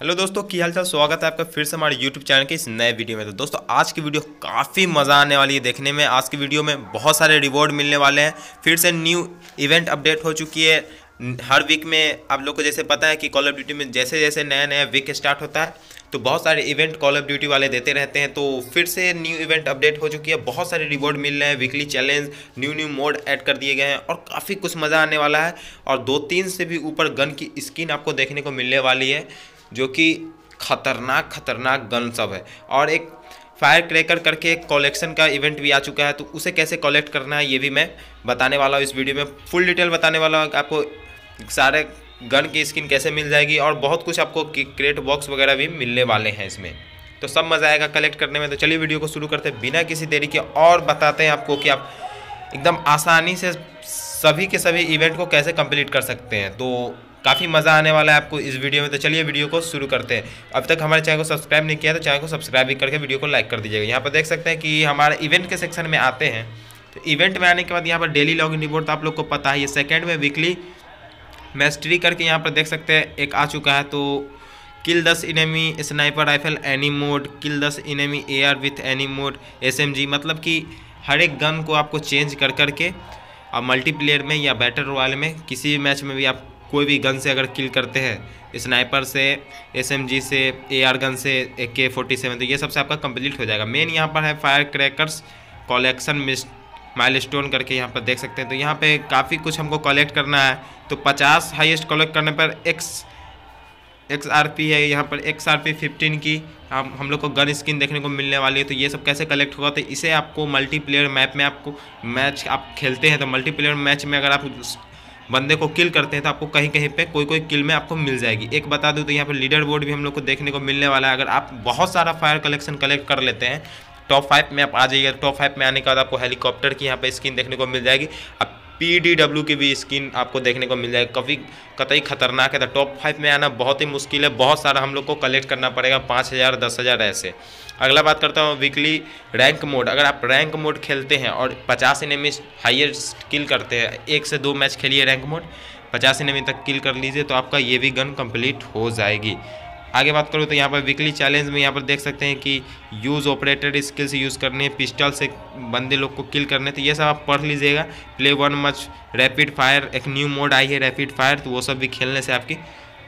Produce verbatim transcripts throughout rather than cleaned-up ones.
Hello दोस्तों, की हाल चाल। स्वागत है आपका फिर से हमारे यूट्यूब चैनल के इस नए वीडियो में। तो दोस्तों आज की वीडियो काफ़ी मज़ा आने वाली है देखने में। आज की वीडियो में बहुत सारे रिवॉर्ड मिलने वाले हैं। फिर से न्यू इवेंट अपडेट हो चुकी है। हर वीक में आप लोग को जैसे पता है कि कॉल ऑफ ड्यूटी में जैसे जैसे नया नया वीक स्टार्ट होता है तो बहुत सारे इवेंट कॉल ऑफ ड्यूटी वाले देते रहते हैं। तो फिर से न्यू इवेंट अपडेट हो चुकी है। बहुत सारे रिवॉर्ड मिल रहे हैं, weekly challenge, new new mode add कर दिए गए हैं और काफ़ी कुछ मज़ा आने वाला है। और दो तीन से भी ऊपर गन की स्किन आपको देखने को मिलने वाली है, जो कि खतरनाक खतरनाक गन सब है। और एक फायर क्रैकर करके एक कलेक्शन का इवेंट भी आ चुका है, तो उसे कैसे कलेक्ट करना है ये भी मैं बताने वाला हूँ इस वीडियो में। फुल डिटेल बताने वाला हूँ आपको, सारे गन की स्किन कैसे मिल जाएगी और बहुत कुछ आपको क्रेट बॉक्स वगैरह भी मिलने वाले हैं इसमें। तो सब मज़ा आएगा कलेक्ट करने में। तो चलिए वीडियो को शुरू करते हैं बिना किसी देरी के और बताते हैं आपको कि आप एकदम आसानी से सभी के सभी इवेंट को कैसे कंप्लीट कर सकते हैं। तो काफ़ी मज़ा आने वाला है आपको इस वीडियो में। तो चलिए वीडियो को शुरू करते हैं। अब तक हमारे चैनल को सब्सक्राइब नहीं किया तो चैनल को सब्सक्राइब भी करके वीडियो को लाइक कर दीजिएगा। यहाँ पर देख सकते हैं कि हमारे इवेंट के सेक्शन में आते हैं। तो इवेंट में आने के बाद यहाँ पर डेली लॉगिन रिवॉर्ड तो आप लोग को पता है। ये सेकेंड में वीकली मैस्ट्री करके यहाँ पर देख सकते हैं एक आ चुका है। तो किल दस enemy sniper rifle any mode, kill दस enemy A R with any mode, S M G, मतलब कि हर एक गन को आपको चेंज कर करके और मल्टीप्लेयर में या बैटल रॉयल में किसी भी मैच में भी आप कोई भी गन से अगर किल करते हैं, स्नाइपर से, एसएमजी से, एआर गन से, ए के फोर्टी सेवन, तो ये सबसे आपका कंप्लीट हो जाएगा। मेन यहाँ पर है फायर क्रैकर्स कलेक्शन माइलस्टोन करके यहाँ पर देख सकते हैं। तो यहाँ पे काफ़ी कुछ हमको कलेक्ट करना है। तो पचास हाईएस्ट कलेक्ट करने पर एक्स एक्स आर पी है, यहाँ पर एक्स आर पी फिफ्टीन की हम हम लोग को गन स्किन देखने को मिलने वाली है। तो ये सब कैसे कलेक्ट होगा, तो इसे आपको मल्टीप्लेयर मैप में आपको मैच आप खेलते हैं तो मल्टीप्लेयर मैच में अगर आप बंदे को किल करते हैं तो आपको कहीं कहीं पे कोई कोई किल में आपको मिल जाएगी। एक बता दूं तो यहाँ पर लीडर बोर्ड भी हम लोग को देखने को मिलने वाला है। अगर आप बहुत सारा फायर कलेक्शन कलेक्ट कर लेते हैं, टॉप फाइव में आप आ जाइएगा। टॉप फाइव में आने के बाद आपको हेलीकॉप्टर की यहाँ पे स्किन देखने को मिल जाएगी। अब पी डी डब्ल्यू की भी स्किन आपको देखने को मिल जाएगी। काफ़ी कतई खतरनाक है। तो टॉप फाइव में आना बहुत ही मुश्किल है, बहुत सारा हम लोग को कलेक्ट करना पड़ेगा, पाँच हज़ार दस हज़ार ऐसे। अगला बात करता हूँ वीकली रैंक मोड। अगर आप रैंक मोड खेलते हैं और पचास एनिमी हाईएस्ट किल करते हैं, एक से दो मैच खेलिए रैंक मोड, पचास एनिमी तक किल कर लीजिए तो आपका ये भी गन कंप्लीट हो जाएगी। आगे बात करूँ तो यहाँ पर वीकली चैलेंज में यहाँ पर देख सकते हैं कि यूज़ ऑपरेटेड स्किल्स यूज़ करने, पिस्टल से बंदे लोग को किल करने, तो ये सब आप पढ़ लीजिएगा। Play one match rapid fire, एक न्यू मोड आई है रैपिड फायर, तो वो सब भी खेलने से आपकी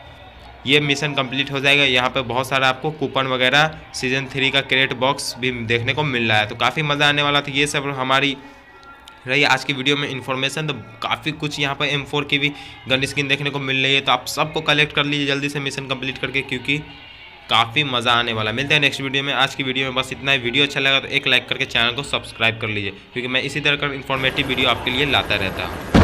ये मिशन कंप्लीट हो जाएगा। यहाँ पे बहुत सारा आपको कूपन वगैरह सीजन थ्री का क्रेट बॉक्स भी देखने को मिल रहा है। तो काफ़ी मज़ा आने वाला था। ये सब हमारी रही आज की वीडियो में इन्फॉर्मेशन। तो काफ़ी कुछ यहाँ पर एम फोर की भी गन स्किन देखने को मिल रही है। तो आप सबको कलेक्ट कर लीजिए जल्दी से मिशन कंप्लीट करके, क्योंकि काफ़ी मज़ा आने वाला। मिलते हैं नेक्स्ट वीडियो में। आज की वीडियो में बस इतना ही। वीडियो अच्छा लगा तो एक लाइक करके चैनल को सब्सक्राइब कर लीजिए, क्योंकि मैं इसी तरह का इन्फॉर्मेटिव वीडियो आपके लिए लाता रहता हूँ।